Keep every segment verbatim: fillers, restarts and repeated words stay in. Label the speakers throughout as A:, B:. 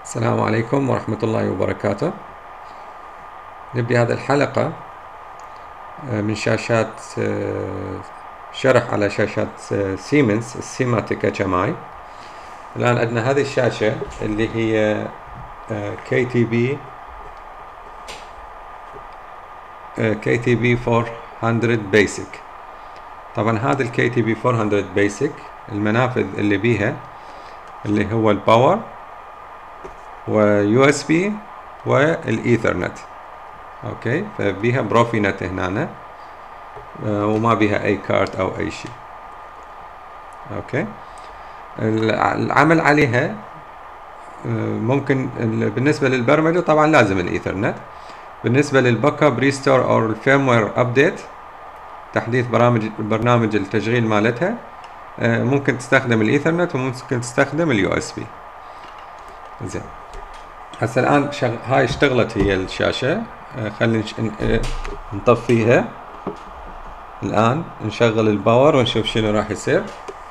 A: السلام عليكم ورحمة الله وبركاته. نبدي هذه الحلقة من شاشات شرح على شاشات سيمنز السيماتيك اتش ام اي. الآن عندنا هذه الشاشة اللي هي كي تي بي كي تي بي أربعمية بيسك. طبعا هذا الكي تي بي أربعمية بيسك المنافذ اللي بيها اللي هو الباور ويو اس بي والايثرنت. اوكي، فبيها بروفينت هنا وما بيها اي كارت او اي شيء. اوكي، العمل عليها ممكن بالنسبه للبرمجه طبعا لازم الايثرنت. بالنسبه للباك اب ريستور او الفيرموير ابديت تحديث برامج برنامج التشغيل مالتها ممكن تستخدم الايثرنت وممكن تستخدم اليو اس بي. زين، هسه الان شغ... هاي اشتغلت هي الشاشه. خلينا نطفيها الان، نشغل الباور ونشوف شنو راح يصير.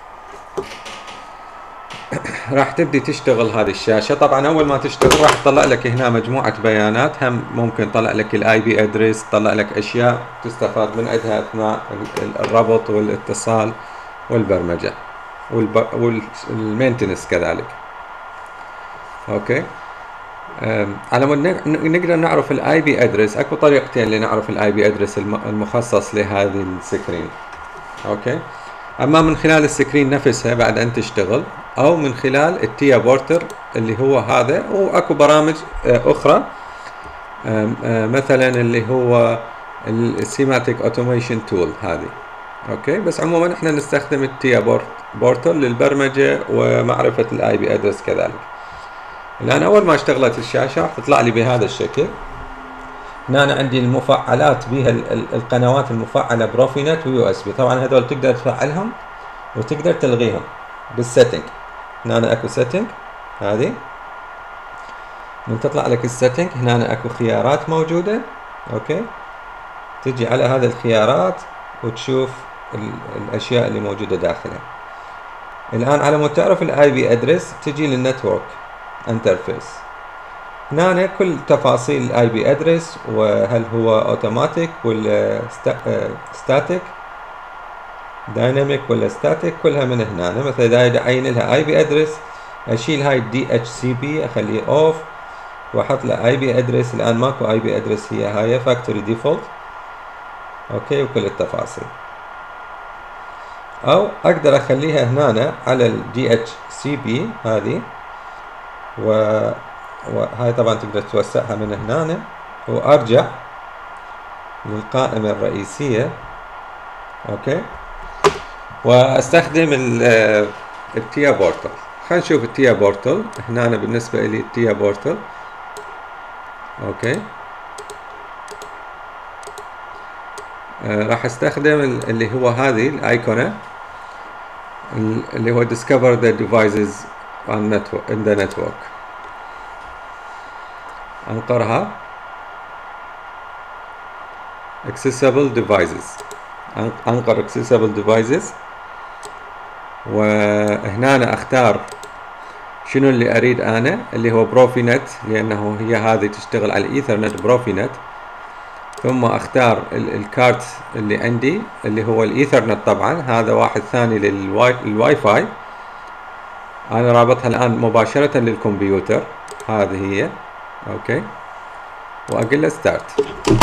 A: راح تبدي تشتغل هذه الشاشه. طبعا اول ما تشتغل راح تطلع لك هنا مجموعه بيانات، هم ممكن تطلع لك الاي بي ادريس، تطلع لك اشياء تستفاد من عندها اثناء الربط والاتصال والبرمجه والب... والمينتنس كذلك. اوكي، على مود نقدر نعرف الاي بي ادرس. اكو طريقتين لنعرف الاي بي ادرس المخصص لهذه السكرين. اوكي، اما من خلال السكرين نفسها بعد ان تشتغل، او من خلال التيا بورتر اللي هو هذا، واكو برامج اخرى مثلا اللي هو السيماتيك اوتوميشن تول هذه. اوكي، بس عموما احنا نستخدم التيا بورتر للبرمجه ومعرفه الاي بي ادرس كذلك. الآن أول ما اشتغلت الشاشة راح تطلع لي بهذا الشكل. هنا أنا عندي المفعلات بها القنوات المفعلة بروفينت ويو اس بي. طبعا هذول تقدر تفعلهم وتقدر تلغيهم بالسيتنج. هنا أنا أكو سيتنج هذه، من تطلع لك السيتنج هنا أنا أكو خيارات موجودة. أوكي، تجي على هذه الخيارات وتشوف الأشياء اللي موجودة داخلها. الآن على مود تعرف الاي بي ادرس تجي للنتورك انترفيس. هنا كل تفاصيل الاي بي ادرس، وهل هو اوتوماتيك ولا ستاتيك، دايناميك ولا ستاتيك، كلها من هنا. مثلا اذا اعين لها اي بي ادرس اشيل هاي الدي اتش سي بي اخليه اوف واحط له اي بي ادرس. الان ماكو اي بي ادرس، هي هاي فاكتوري ديفولت. اوكي، وكل التفاصيل. او اقدر اخليها هنا على الدي اتش سي بي هذه، و... وهاي طبعا تقدر توسعها من هنا، وارجع للقائمة الرئيسية. اوكي، واستخدم التيا بورتل. خلينا نشوف التيا بورتل. هنا أنا بالنسبة لي التيا بورتل. اوكي، آه راح استخدم اللي هو هذه الايقونة اللي هو discover the devices on network in the network. انقرها accessible devices، انقر accessible devices، وهنا أنا اختار شنو اللي اريد انا، اللي هو بروفينت لانه هي هذه تشتغل على الايثرنت بروفينت. ثم اختار الكارت اللي عندي اللي هو الايثرنت. طبعا هذا واحد ثاني للواي فاي، انا رابطها الان مباشرة للكمبيوتر. هذه هي. اوكي، واقول له ستارت.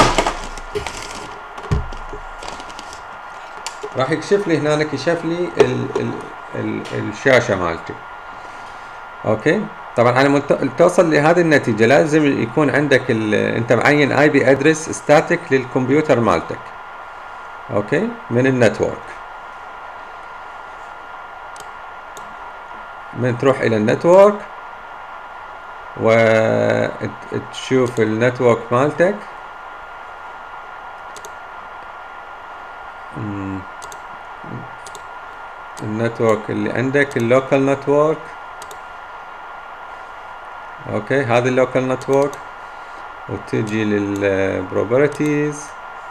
A: راح يكشف لي هنا، كشف لي ال ال ال الشاشة مالتي. اوكي، طبعا على مود توصل لهذه النتيجة لازم يكون عندك انت معين اي بي ادرس ستاتيك للكمبيوتر مالتك. اوكي، من النتورك. من تروح الى النتورك وتشوف النتورك مالتك. النتورك اللي عندك اللوكال نتورك. اوكي، هذا اللوكال نتورك، وتجي للبروبرتيز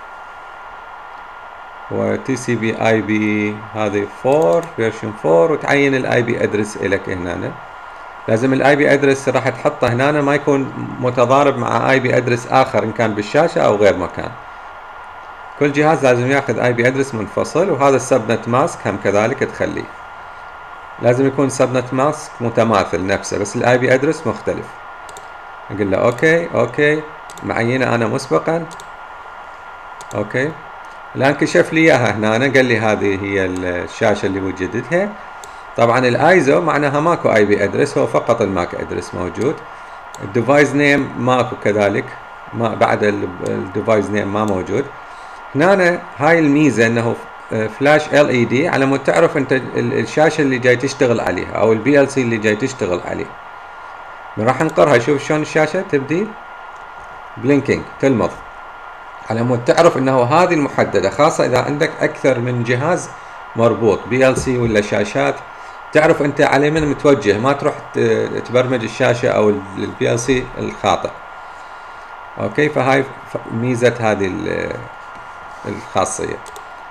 A: وتي سي بي اي بي هذه أربعة فيرجن أربعة، وتعين الاي بي ادرس لك هنا. لازم الاي بي ادرس راح تحطه هنا ما يكون متضارب مع اي بي ادرس اخر ان كان بالشاشة او غير مكان. كل جهاز لازم ياخذ اي بي ادرس منفصل، وهذا السبنت ماسك هم كذلك تخليه لازم يكون سبنت ماسك متماثل نفسه، بس الاي بي ادرس مختلف. اقول له اوكي اوكي، معينه انا مسبقا اوكي. الان كشف لي اياها هنا، قال لي هذه هي الشاشه اللي وجدتها. طبعا الايزو معناها ماكو اي بي ادرس، هو فقط الماك ادرس موجود. الديفايس نيم ماكو كذلك، ما بعد الديفايس نيم ما موجود. هنا هاي الميزه انه فلاش ال اي دي، على مود تعرف انت الشاشه اللي جاي تشتغل عليها او البي ال سي اللي جاي تشتغل عليه. راح نقرها، شوف شلون الشاشه تبدي بلينكينج تلمض، على مود تعرف انه هذه المحدده، خاصه اذا عندك اكثر من جهاز مربوط بي ال سي ولا شاشات، تعرف انت على من متوجه، ما تروح تبرمج الشاشه او البي ال سي الخاطئ. اوكي، فهاي ميزه هذه الخاصيه.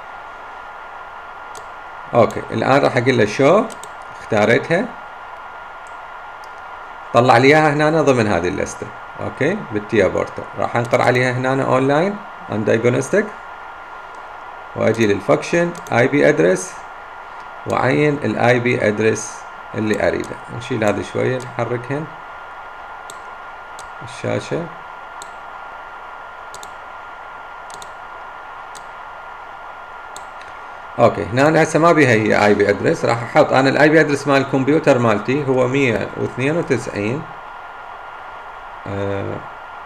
A: اوكي، الان راح اقول له شو، اختاريتها طلع لي اياها هنا ضمن هذه اللسته. اوكي، بالتيا بورتر راح انقر عليها هنا اونلاين اند دايجنوستيك، واجي للفانكشن اي بي ادرس وعين الاي بي ادرس اللي اريده. نشيل هذه شويه نحركهن الشاشه. اوكي، هنا هسه ما بيها هي اي بي ادرس، راح احط انا الاي بي ادرس مال الكمبيوتر مالتي هو مية واثنين وتسعين آه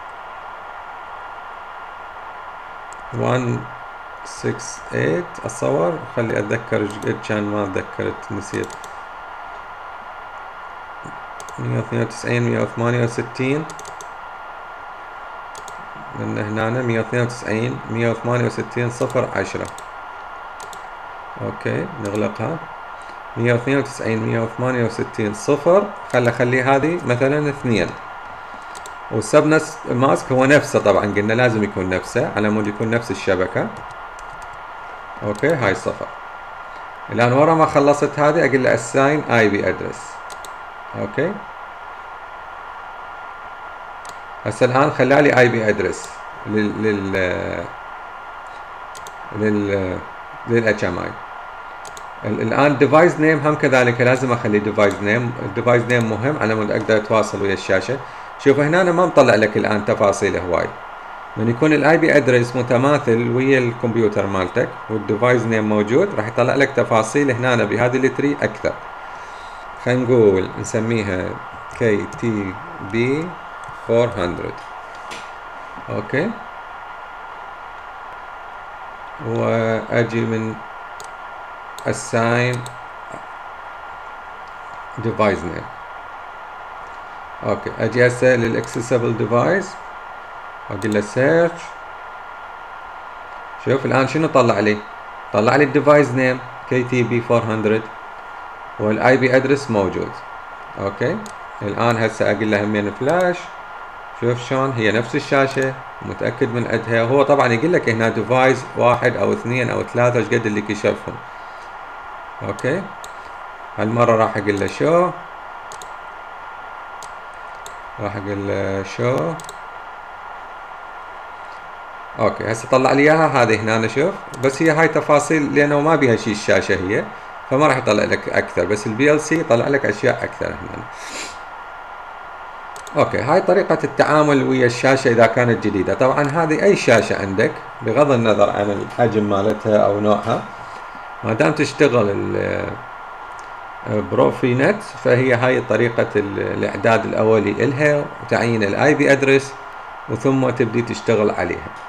A: مية وستة وستين اتصور، خلي اتذكر ايش قد كان، ما تذكرت نسيت. مية واثنين وتسعين مية وثمانية وستين من هنا، مية واثنين وتسعين مية وثمانية وستين صفر عشرة. اوكي، نغلقها. مية واثنين وتسعين مية وثمانية وستين صفر، خل اخلي هذه مثلا اثنين، والسب ماسك هو نفسه، طبعا قلنا لازم يكون نفسه على مود يكون نفس الشبكة. اوكي، هاي صفر. الان ورا ما خلصت هذه اقول له assign اي بي ادرس. اوكي، هسه الان خلالي اي بي ادرس لل لل لل للاتش ام اي. الان ديفايس نيم هم كذلك لازم اخلي ديفايس نيم، الديفايس نيم مهم على مود اقدر اتواصل ويا الشاشه. شوف هنا أنا ما مطلع لك الان تفاصيل هواي، من يكون الاي بي ادرس متماثل ويا الكمبيوتر مالتك والديفايس نيم موجود، راح يطلع لك تفاصيل هنا بهذه التري اكثر. خلينا نقول نسميها كي تي بي أربعمية. اوكي، واجي من assign device name. اوكي، اجي هسه للاكسسبل ديفايس واقول له سيرش. شوف الان شنو طلع لي؟ طلع لي الديفايس نيم كي تي بي أربعمية والاي بي ادرس موجود. اوكي، الان هسه اقول له همين فلاش. شوف شلون هي نفس الشاشه، متاكد من عدها. هو طبعا يقول لك هنا ديفايس واحد او اثنين او ثلاثه، ايش قد اللي كشفهم. اوكي، هالمره راح اقول له شو، راح اقول له شو. اوكي، هسه طلع لي اياها هذه هنا. شوف، بس هي هاي تفاصيل لانه ما بيها شيء الشاشه هي، فما راح يطلع لك اكثر، بس البي ال سي يطلع لك اشياء اكثر هنا. اوكي، هاي طريقة التعامل ويا الشاشة اذا كانت جديدة. طبعا هذه اي شاشة عندك بغض النظر عن الحجم مالتها او نوعها، ما دام تشتغل البروفي نت، فهي هاي طريقة الاعداد الاولي الها، وتعيين الاي بي ادرس وثم تبدي تشتغل عليها.